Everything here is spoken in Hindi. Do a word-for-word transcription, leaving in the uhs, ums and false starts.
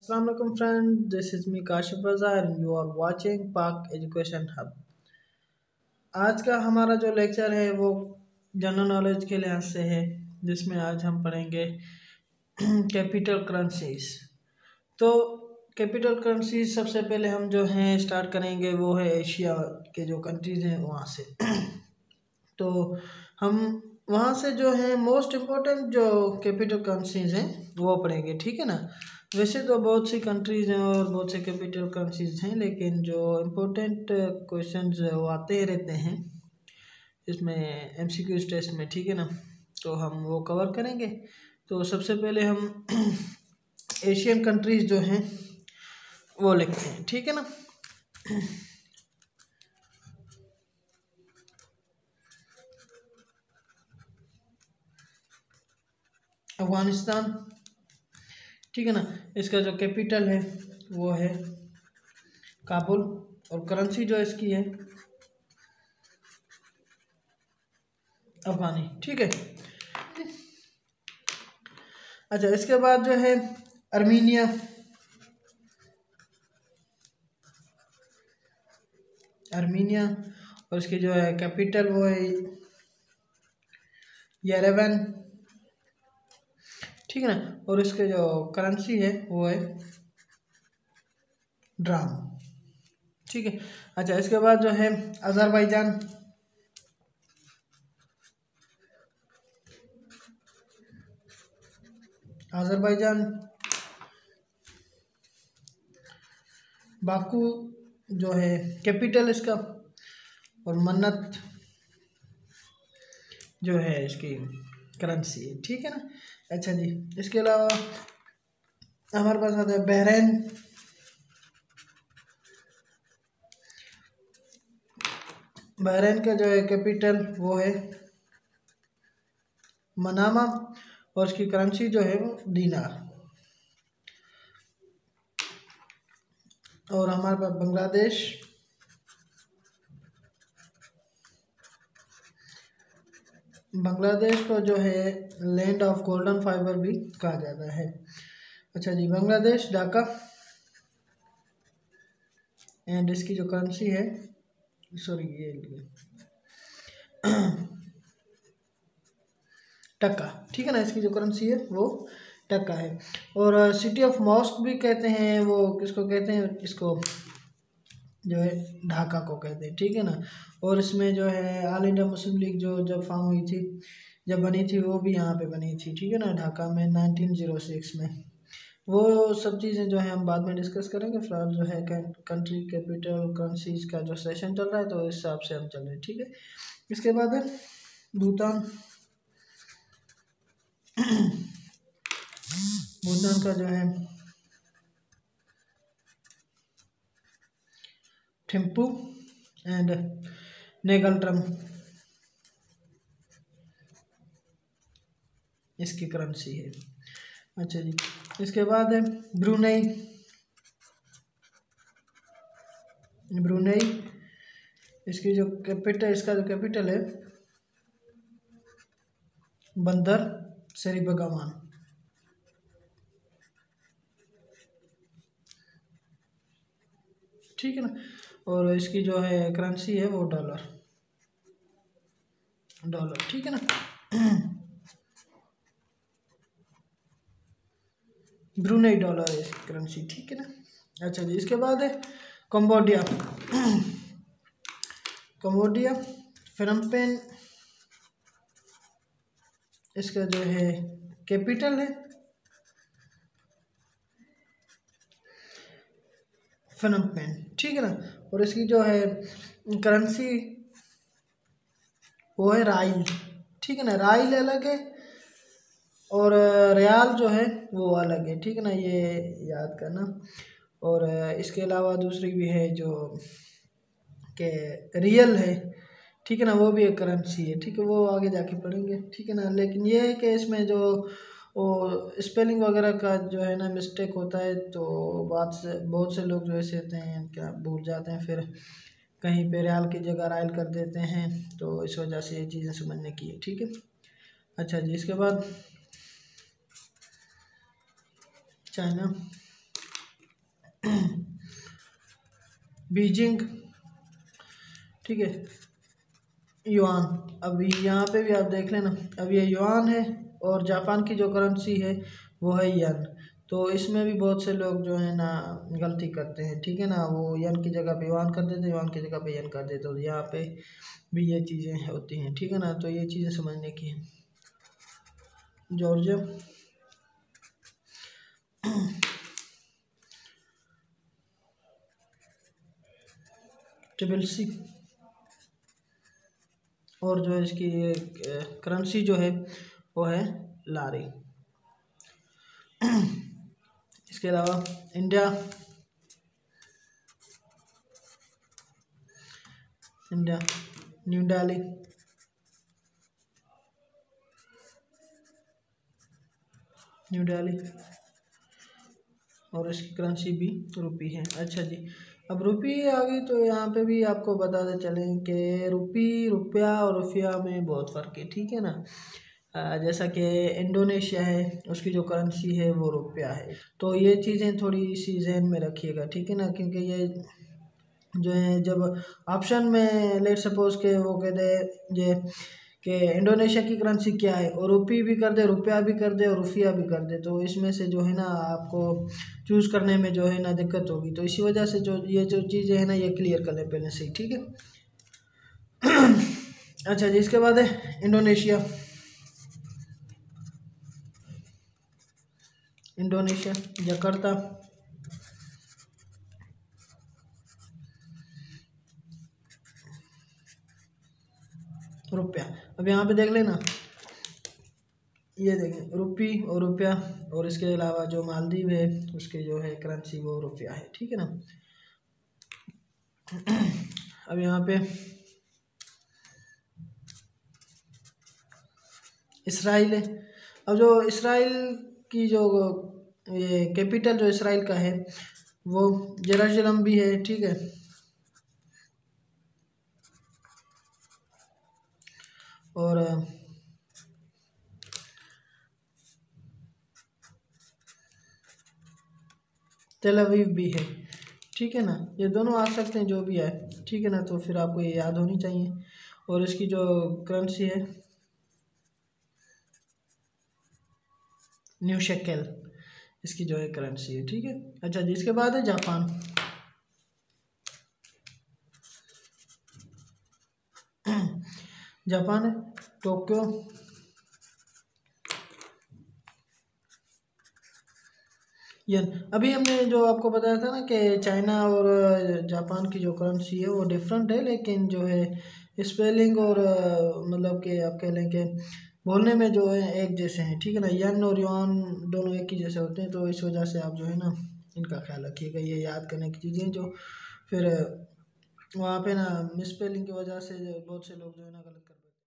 Assalamu alaikum friend, this is me Kashif Razar and you are watching Pak Education Hub. आज का हमारा जो लेक्चर है वो जनरल नॉलेज के लिहाज से है, जिसमें आज हम पढ़ेंगे कैपिटल करेंसीज। तो कैपिटल करेंसीज सबसे पहले हम जो हैं स्टार्ट करेंगे वो है एशिया के जो कंट्रीज़ हैं वहाँ से। तो हम वहाँ से जो है मोस्ट इम्पोर्टेंट जो कैपिटल करेंसीज हैं वो पढ़ेंगे, ठीक है ना। वैसे तो बहुत सी कंट्रीज़ हैं और बहुत से कैपिटल करेंसीज हैं, लेकिन जो इम्पोर्टेंट क्वेश्चंस वो आते रहते हैं इसमें एमसीक्यूज टेस्ट में, ठीक है ना। तो हम वो कवर करेंगे। तो सबसे पहले हम एशियन कंट्रीज़ जो हैं वो लिखते हैं, ठीक है ना। अफगानिस्तान, ठीक है ना। इसका जो कैपिटल है वो है काबुल और करेंसी जो इसकी है अफगानी, ठीक है। अच्छा, इसके बाद जो है अर्मीनिया, अर्मीनिया और इसकी जो है कैपिटल वो है येरेवन, ठीक है ना। और इसके जो करेंसी है वो है ड्राम, ठीक है। अच्छा, इसके बाद जो है अज़रबैजान, अज़रबैजान बाकू जो है कैपिटल इसका, और मन्नत जो है इसकी करेंसी, ठीक है ना। अच्छा जी, इसके अलावा हमारे पास आता है बहरीन, बहरीन का जो है कैपिटल वो है मनामा और इसकी करेंसी जो है वो दीनार। और हमारे पास बांग्लादेश, बांग्लादेश को जो है लैंड ऑफ गोल्डन फाइबर भी कहा जाता है। अच्छा जी, बांग्लादेश ढाका एंड इसकी जो करेंसी है, सॉरी ये टक्का, ठीक है ना। इसकी जो करेंसी है वो टक्का है। और सिटी ऑफ मॉस्क भी कहते हैं, वो किसको कहते हैं, इसको जो है ढाका को कहते हैं, ठीक है ना। और इसमें जो है ऑल इंडिया मुस्लिम लीग जो जब फॉर्म हुई थी, जब बनी थी, वो भी यहाँ पे बनी थी, ठीक है ना, ढाका में नाइनटीन ज़ीरो सिक्स में। वो सब चीज़ें जो है हम बाद में डिस्कस करेंगे। फिलहाल जो है कंट्री कैपिटल करेंसीज का जो सेशन चल रहा है तो इस हिसाब से हम चल रहे हैं, ठीक है। इसके बाद है भूटान, भूटान का जो है थिम्पू एंड नेगल्ट्रम इसकी करेंसी है। अच्छा जी, इसके बाद है ब्रुनेई, ब्रुनेई इसकी जो कैपिटल, इसका जो कैपिटल है बंदर सरी बगावान, ठीक है ना। और इसकी जो है करेंसी है वो डॉलर, डॉलर, ठीक है ना। ब्रुनेई डॉलर है इसकी करेंसी, ठीक है ना। अच्छा जी, इसके बाद है कंबोडिया, कंबोडिया फिनमपेन इसका जो है कैपिटल है फिनमपेन, ठीक है ना। और इसकी जो है करेंसी वो है राइल, ठीक है ना। राइल अलग है और रियाल जो है वो अलग है, ठीक है ना, ये याद करना। और इसके अलावा दूसरी भी है जो कि रियल है, ठीक है ना, वो भी एक करेंसी है, ठीक है, वो आगे जाके पढ़ेंगे, ठीक है ना। लेकिन ये है कि इसमें जो वो स्पेलिंग वगैरह का जो है ना मिस्टेक होता है, तो बात से बहुत से लोग जो ऐसे होते हैं क्या भूल जाते हैं, फिर कहीं पे रियाल की जगह राइल कर देते हैं, तो इस वजह से ये चीज़ें समझने की है, ठीक है। अच्छा जी, इसके बाद चाइना, बीजिंग, ठीक है, युआन। अभी यहाँ पे भी आप देख लेना, अब ये युआन है और जापान की जो करेंसी है वो है यन। तो इसमें भी बहुत से लोग जो है ना गलती करते हैं, ठीक है ना, वो यन की जगह पे युआन कर देते, युआन की जगह पे यन कर देते, तो यहाँ पे भी ये चीज़ें होती हैं, ठीक है ना। तो ये चीज़ें समझने की हैं। जॉर्जिया, ट्रिपल सी, और जो है इसकी करेंसी जो है वो है लारी। इसके अलावा India, India New Delhi, New Delhi, और इसकी करेंसी भी रुपी है। अच्छा जी, अब रुपी आ गई तो यहाँ पे भी आपको बताते चलें कि रुपी, रुपया और रुपया में बहुत फ़र्क है, ठीक है ना। जैसा कि इंडोनेशिया है, उसकी जो करेंसी है वो रुपया है। तो ये चीज़ें थोड़ी सी जहन में रखिएगा, ठीक है ना, क्योंकि ये जो है जब ऑप्शन में लेट सपोज के वो कहते हैं ये कि इंडोनेशिया की करेंसी क्या है, और रुपी भी कर दे, रुपया भी कर दे, और रुपया भी कर दे, तो इसमें से जो है ना आपको चूज़ करने में जो है ना दिक्कत होगी। तो इसी वजह से जो ये जो चीज़ें हैं ना ये क्लियर कर लें पहले से ही, ठीक है। अच्छा जी, इसके बाद है इंडोनेशिया। इंडोनेशिया जकार्ता, रुपया। अब यहाँ पे देख लेना, ये देखें रुपी और रुपया, और इसके अलावा जो मालदीव है उसके जो है करेंसी वो रुपया है, ठीक है ना। अब यहाँ पे इसराइल है। अब जो इसराइल की जो ये कैपिटल जो इसराइल का है वो जेरूसलम भी है, ठीक है। और तेल अवीव भी है, ठीक है ना। ये दोनों आ सकते हैं जो भी है, ठीक है ना। तो फिर आपको ये याद होनी चाहिए। और इसकी जो करेंसी है न्यू शेकेल, इसकी जो है करेंसी है, ठीक है। अच्छा जी, इसके बाद है जापान। जापान है टोक्यो, यन। अभी हमने जो आपको बताया था ना कि चाइना और जापान की जो करेंसी है वो डिफरेंट है, लेकिन जो है स्पेलिंग और मतलब कि आप कह लें कि बोलने में जो है एक जैसे हैं, ठीक है ना। यन और युआन दोनों एक ही जैसे होते हैं, तो इस वजह से आप जो है ना इनका ख्याल रखिएगा। ये याद करने की चीज़ें जो फिर वहाँ पे ना मिसस्पेलिंग की वजह से बहुत से लोग जो है ना गलत कर